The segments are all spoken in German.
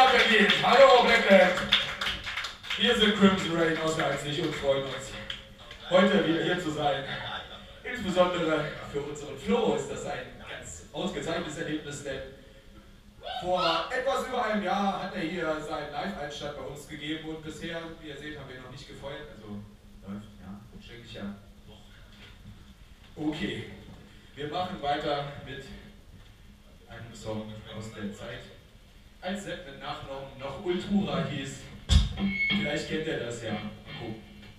Stadt Berlin. Hallo Blackland. Wir sind Crimson Rain aus Leipzig und freuen uns, heute wieder hier zu sein. Insbesondere für unseren Flo ist das ein ganz ausgezeichnetes Erlebnis, denn vor etwas über einem Jahr hat er hier seinen Live-Einstand bei uns gegeben und bisher, wie ihr seht, haben wir noch nicht gefeuert. Also läuft, ja, schrecklich ja. Okay, wir machen weiter mit einem Song aus der Zeit, als Sepp mit Nachnamen noch Ultura hieß. Vielleicht kennt ihr das ja. Guck.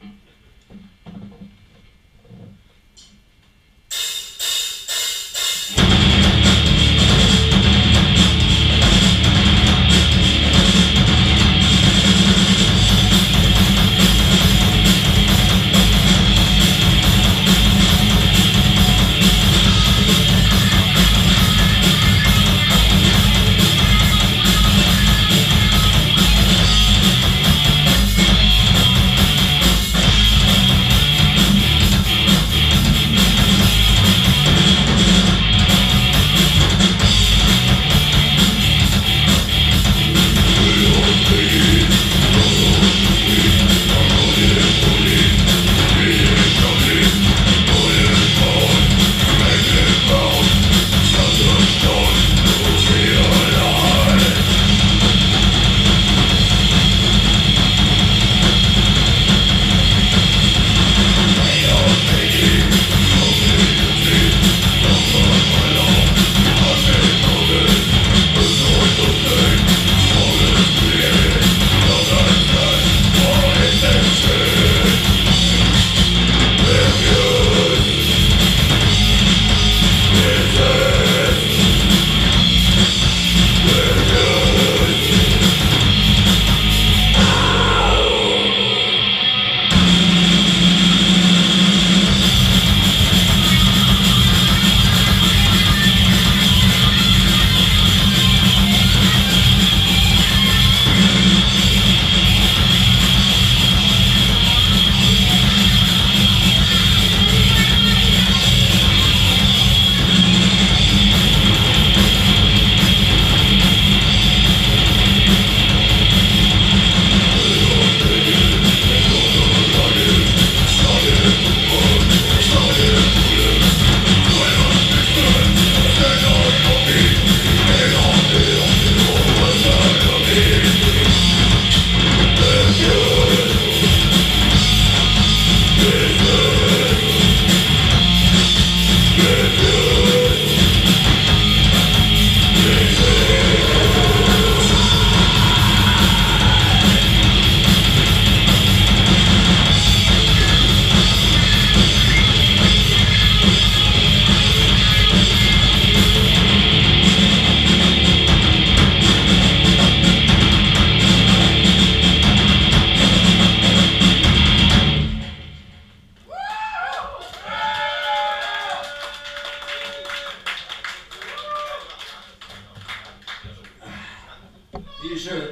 Wie schön.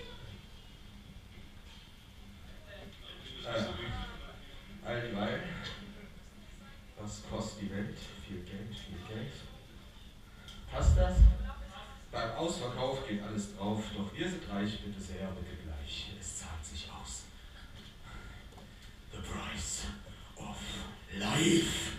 All dieweil, was kostet die Welt? Viel Geld, viel Geld. Passt das? Beim Ausverkauf geht alles drauf, doch wir sind reich, bitte sehr, bitte gleich. Es zahlt sich aus. The price of life.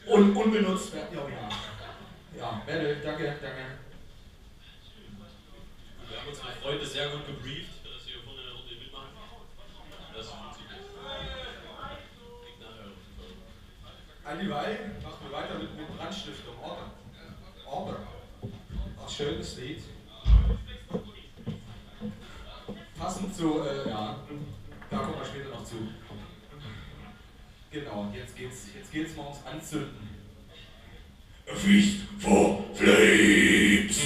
Und unbenutzt werden. Ja, Battle, danke. Wir haben unsere Freunde sehr gut gebrieft, dass sie hier vorne in der Runde mitmachen. Das funktioniert. Liegt nachher auf Andi Weil, machen wir weiter mit Brandstiftung. Order. Ach, schönes Lied. Passend zu, da kommen wir später noch zu. Genau, jetzt geht's mal ums Anzünden. A feast for flames!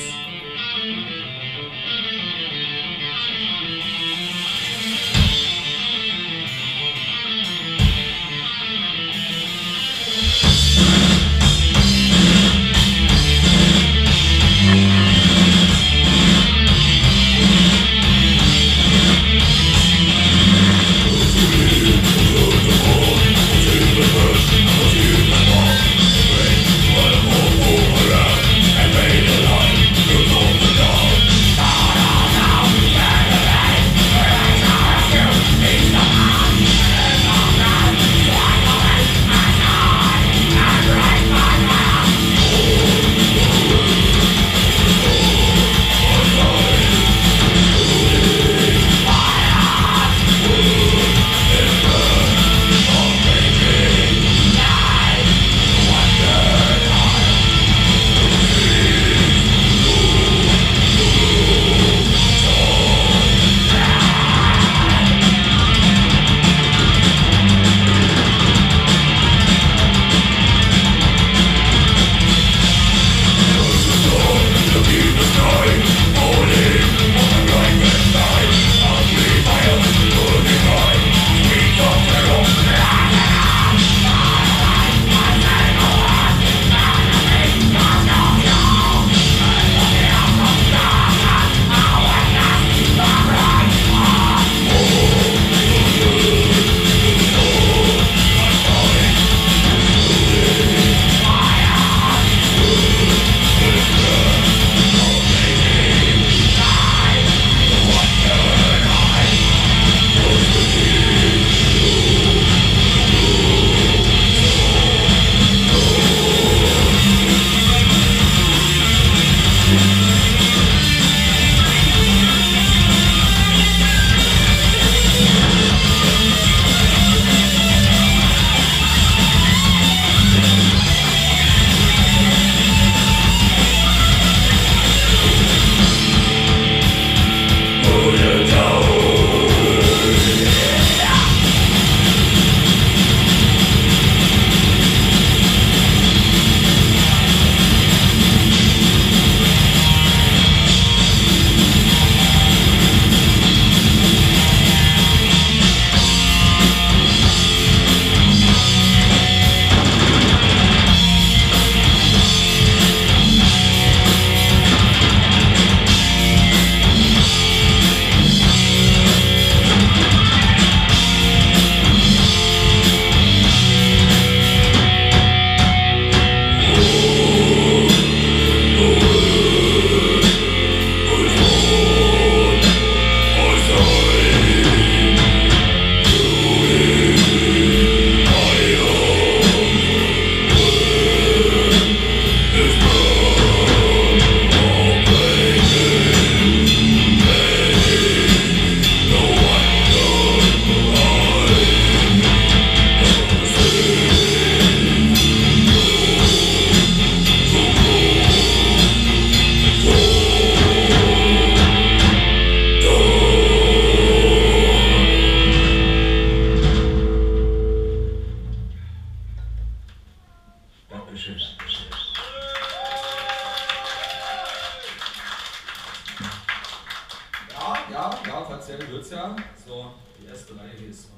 partiell wird es ja. So, die erste Reihe hier ist.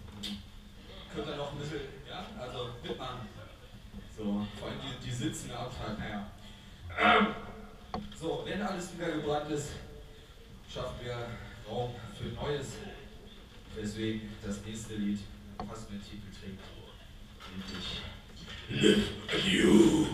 Könnt ihr noch ein bisschen, ja, also mitmachen. So, vor allem die sitzende Abfahrt, naja. So, wenn alles niedergebrannt ist, schaffen wir Raum für Neues. Deswegen das nächste Lied, was den Titel trägt, nämlich Live Anew.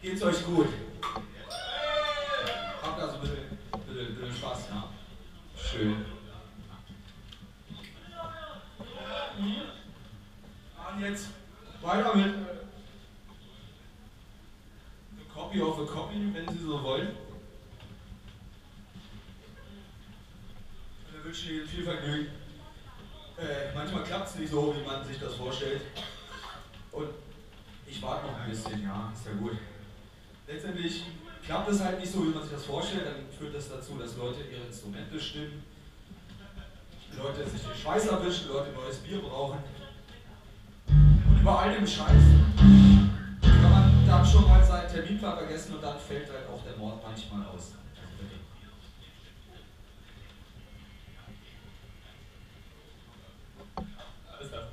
Geht's euch gut? Habt also ein bisschen Spaß, ja? Schön. Und jetzt weiter mit The Copy of a Copy, wenn Sie so wollen. Wir wünschen Ihnen viel Vergnügen. Manchmal klappt es nicht so, wie man sich das vorstellt. Und ich warte noch ein bisschen, ja, ist ja gut. Letztendlich klappt es halt nicht so, wie man sich das vorstellt. Dann führt das dazu, dass Leute ihre Instrumente stimmen, Leute sich den Schweiß erwischen, Leute neues Bier brauchen. Und über all dem Scheiß kann man dann schon mal seinen Terminplan vergessen und dann fällt halt auch der Mord manchmal aus. Alles klar.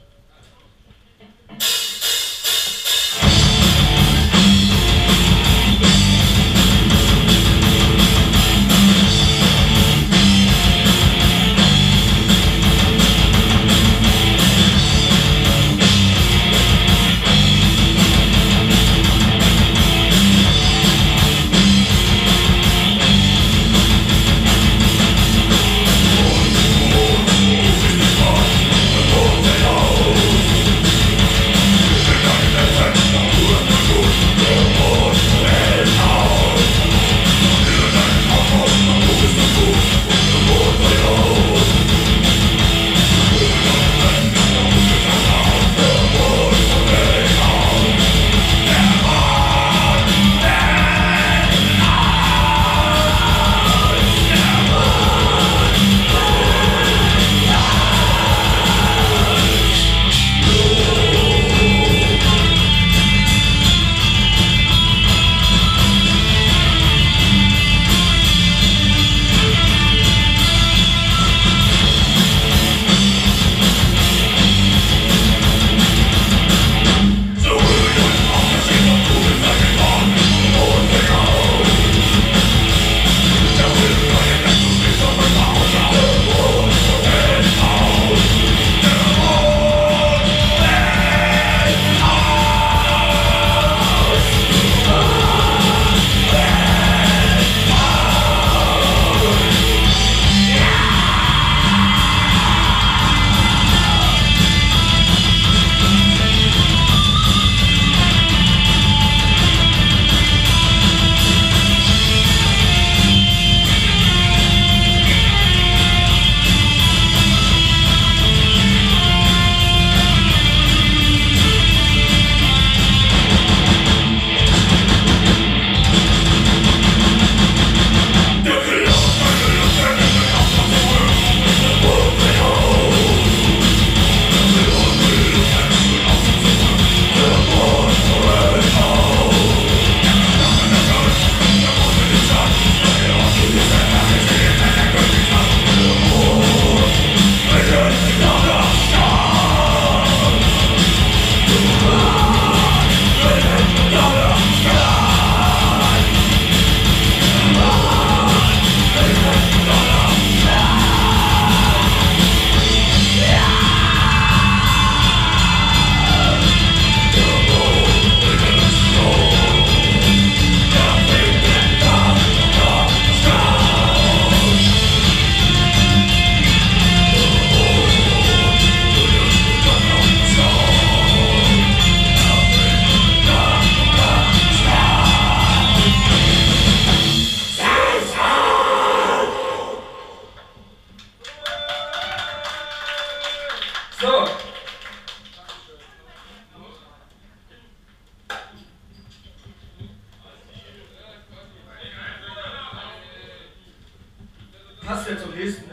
Passt ja zum nächsten.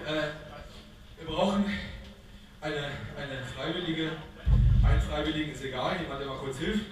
Wir brauchen eine Freiwillige. Ein Freiwilligen ist egal, jemand, der mal kurz hilft.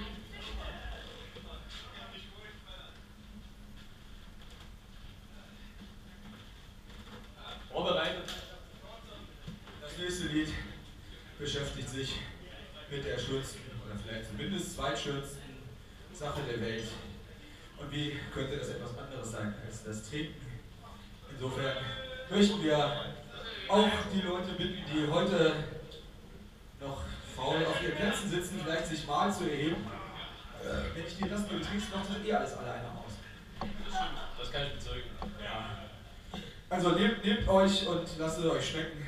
Vorbereitet. Das nächste Lied beschäftigt sich mit der schönsten oder vielleicht zumindest zweitschönsten Sache der Welt. Und wie könnte das etwas anderes sein als das Trinken? Insofern möchten wir auch die Leute bitten, die heute noch faul auf ihren Plätzen sitzen, vielleicht sich mal zu erheben. Wenn ich dir das nur trinkst, macht das eh alles alleine aus. Das stimmt, das kann ich bezeugen. Ja. Also nehmt euch und lasst es euch schmecken.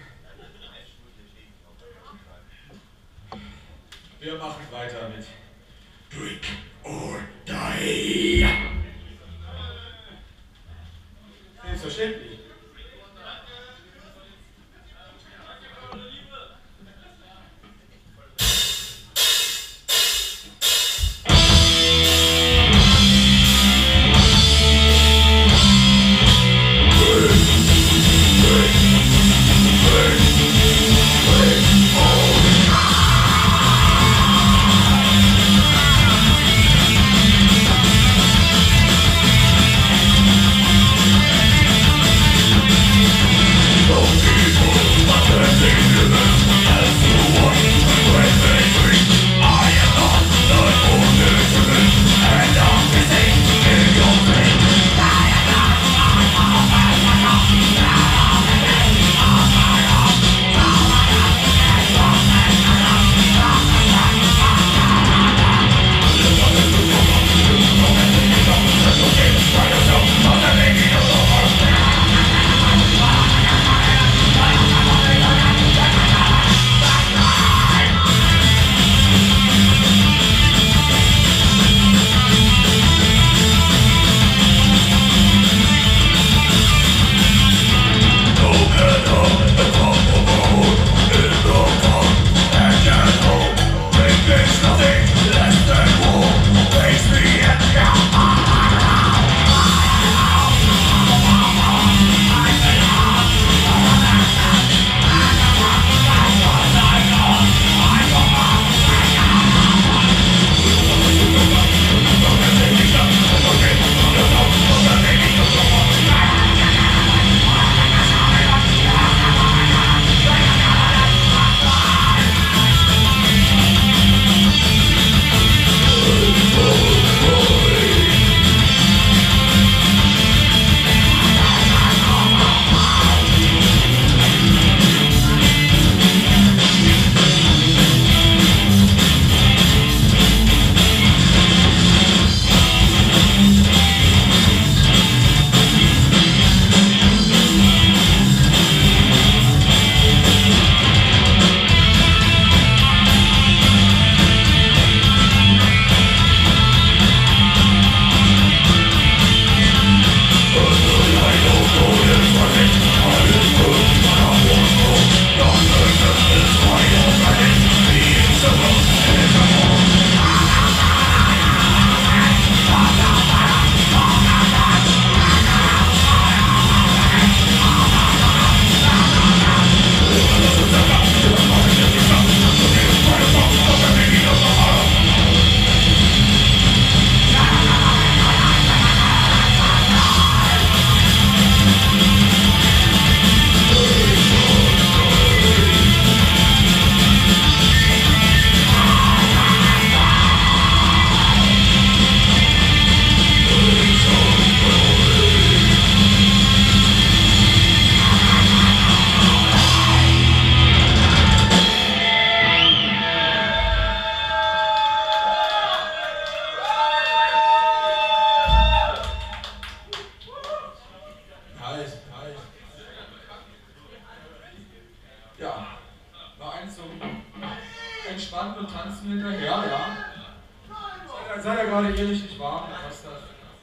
Wir machen weiter mit Drink or Die. Selbstverständlich. Entspannen und tanzen hinterher, ja. Seid ihr gerade ehrlich nicht warm? Was das?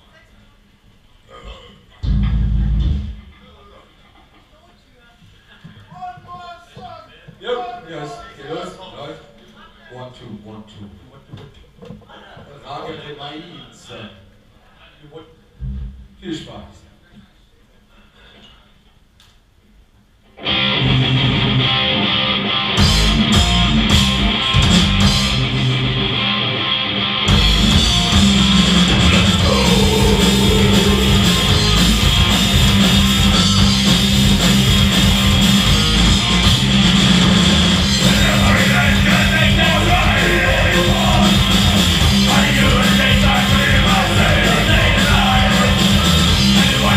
Ja, yes, geht los, läuft. 1, 2, 1, 2. Rage de Mais. Viel Spaß. Anyway.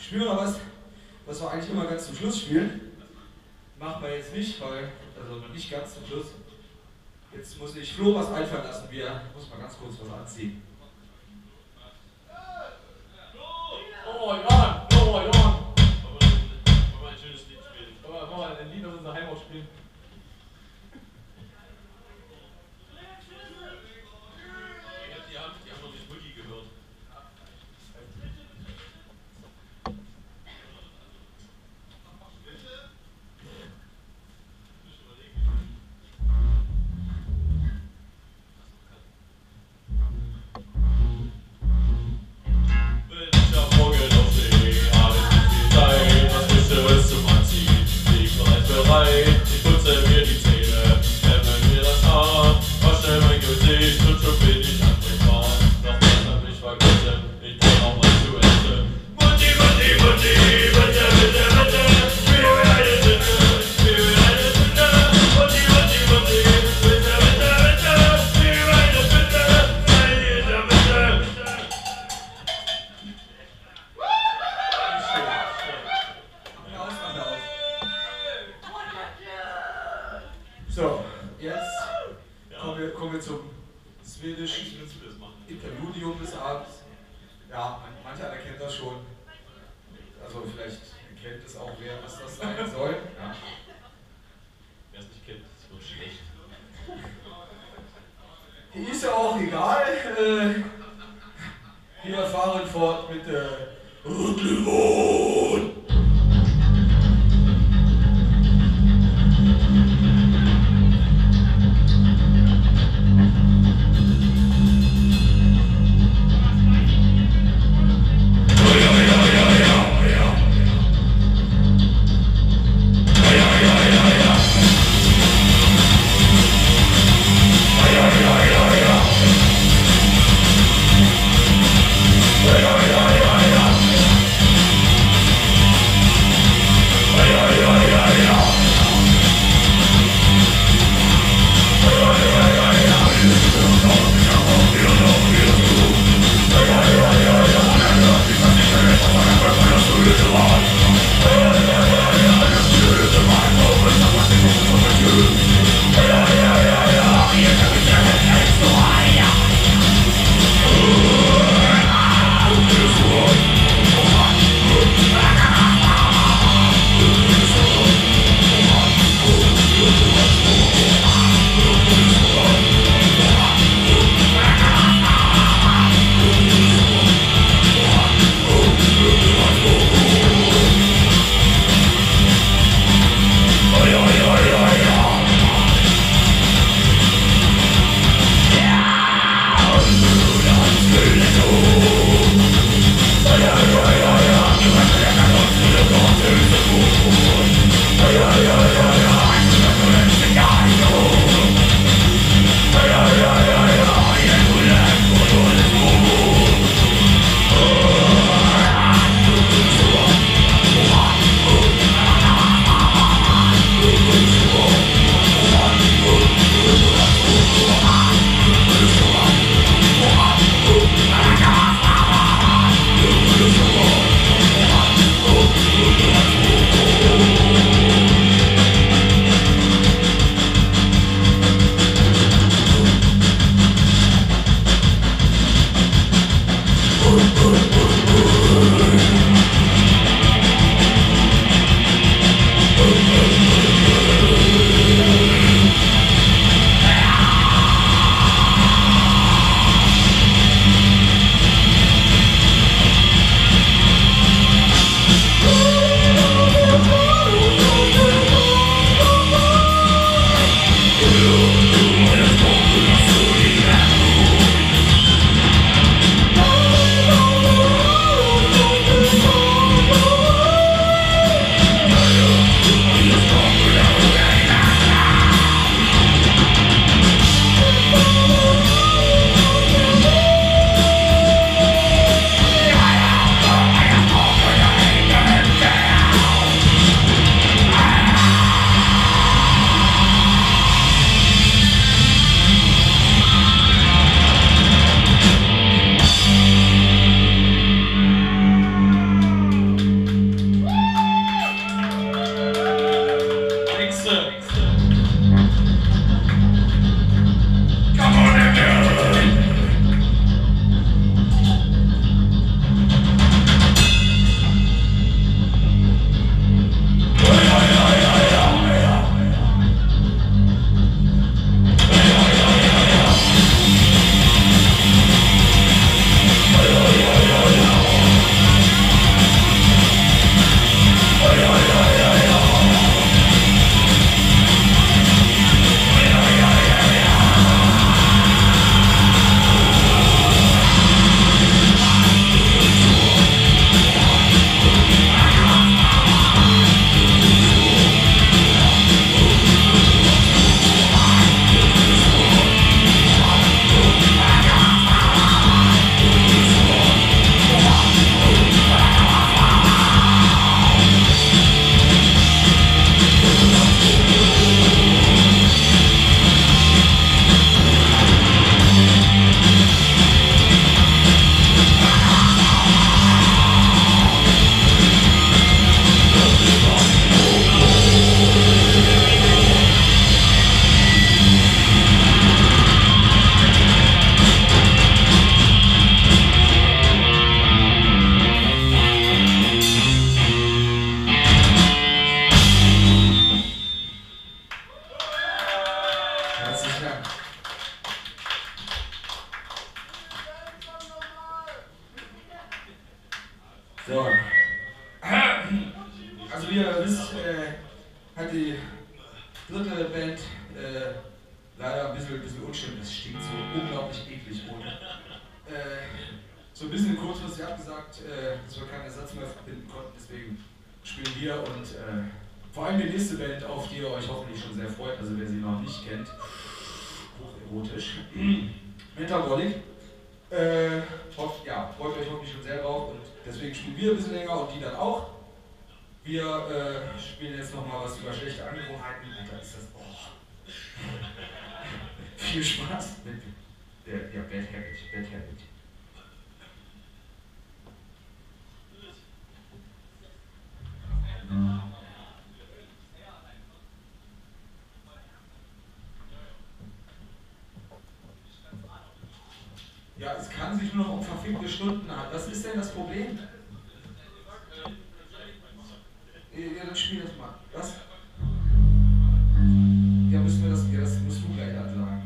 spielen wir noch was wir eigentlich immer ganz zum Schluss spielen. Machen wir jetzt nicht, weil, also noch nicht ganz zum Schluss. Jetzt muss ich Flo was einfallen lassen, muss mal ganz kurz was anziehen. Oh, Johann! Oh, Johann! Wollen wir ein schönes Lied spielen? Wollen wir mal ein Lied aus unserer Heimat spielen? Ich hab die haben noch nicht Wiki gehört. Ich hab morgen auf See, habe nicht viel Zeit, was Frisches zum Anziehen, lieg bereit, ich putze mir die Zähne, kämme mir das Haar, wasche mein Gesicht und schon bin ich ansprechbar, doch das hat mich vergessen, ich brauch auch was zu essen. Mutti, Mutti, Mutti, bitte, bitte, bitte, spiel mir eine Sünde, spiel mir eine Sünde, Mutti, Mutti, Mutti, bitte, bitte, bitte, spiel mir eine Sünde, sei in der Mitte. So, jetzt kommen wir zum schwedischen Eigentlich willst du das machen. Interludium des Abends. Ja, manche einer kennt das schon. Also vielleicht kennt es auch wer, was das sein soll. Ja. Wer es nicht kennt, es wird schlecht. Ist ja auch egal. Wir fahren fort mit Rücklewon. So. Also wie ihr wisst, hat die dritte Band leider ein bisschen unschön, das stinkt so unglaublich eklig rot. So ein bisschen kurzfristig abgesagt, dass wir keinen Ersatz mehr finden konnten, deswegen spielen wir und vor allem die nächste Band, auf die ihr euch hoffentlich schon sehr freut, also wer sie noch nicht kennt, hocherotisch, Metabolic. Ja, freut euch hoffentlich schon sehr drauf und deswegen spielen wir ein bisschen länger und die dann auch. Wir spielen jetzt nochmal was über schlechte Angewohnheiten. Alter, ist das. Oh. Viel Spaß mit der Bad Habit. Ja, es kann sich nur noch um verfickte Stunden handeln. Was ist denn das Problem? Ja, dann spiel das mal. Was? Ja, müssen wir das. Ja, das musst du gleich ansagen.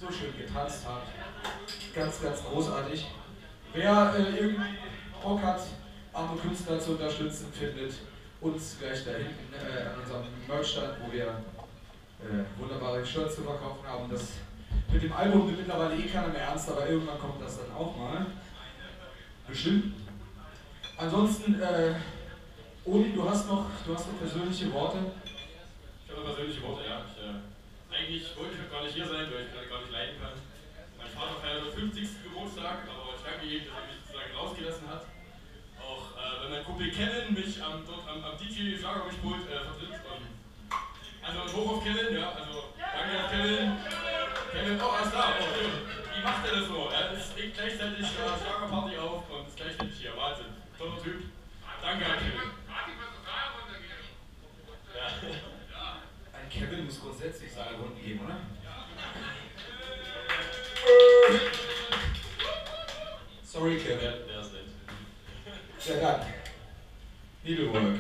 so schön getanzt hat. Ganz, ganz großartig. Wer irgendwie Bock hat, andere Künstler zu unterstützen, findet uns gleich da hinten an unserem Merchstand, wo wir wunderbare Shirts zu verkaufen haben. Das mit dem Album nimmt mittlerweile eh keiner mehr ernst, aber irgendwann kommt das dann auch mal. Bestimmt. Ansonsten, Oli, du hast noch persönliche Worte? Ich habe noch persönliche Worte, ja. Eigentlich wollte ich gar nicht hier sein, weil ich gerade gar nicht leiden kann. Mein Vater feiert den 50. Geburtstag, aber ich danke ihm, dass er mich sozusagen rausgelassen hat. Auch wenn mein Kumpel Kevin mich dort am DJ-Schlagermischpult vertritt. Also hoch auf Kevin, ja, also danke an Kevin. Kevin, oh, alles klar, oh, schön. Wie macht er das so? Er legt gleichzeitig Schlagerparty auf und ist gleichzeitig hier. Wahnsinn. Toller Typ. Danke an Kevin. Ja. Ein Kevin muss grundsätzlich seine Runden geben, oder? Sorry, Kevin. Der ist nett. Ja, dann. Needlework.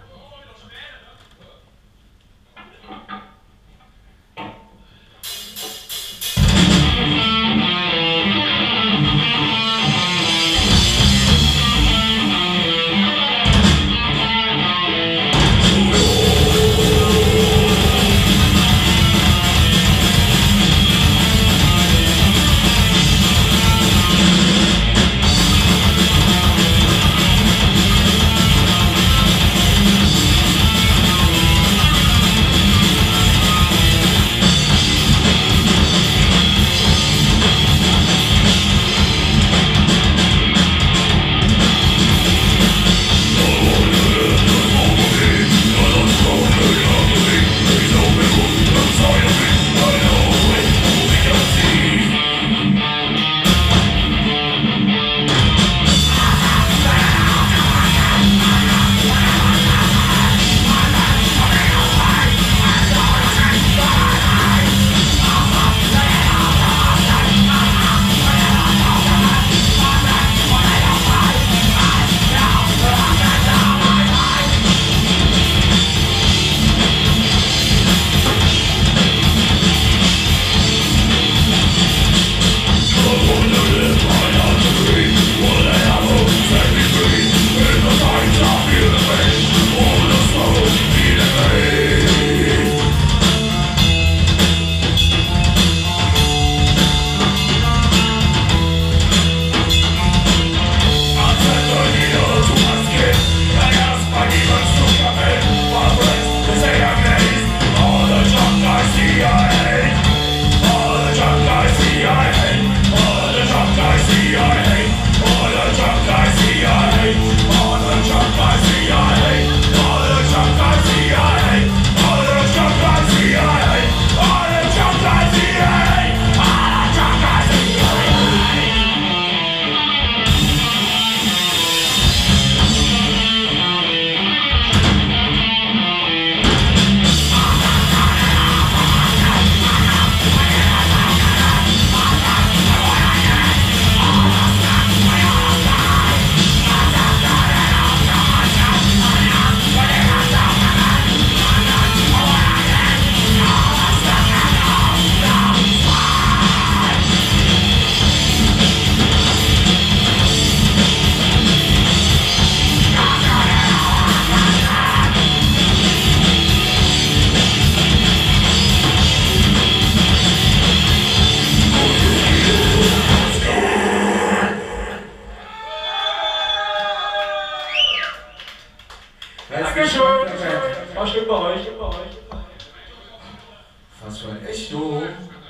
Dankeschön. War schön bei euch. Was für ein Echo.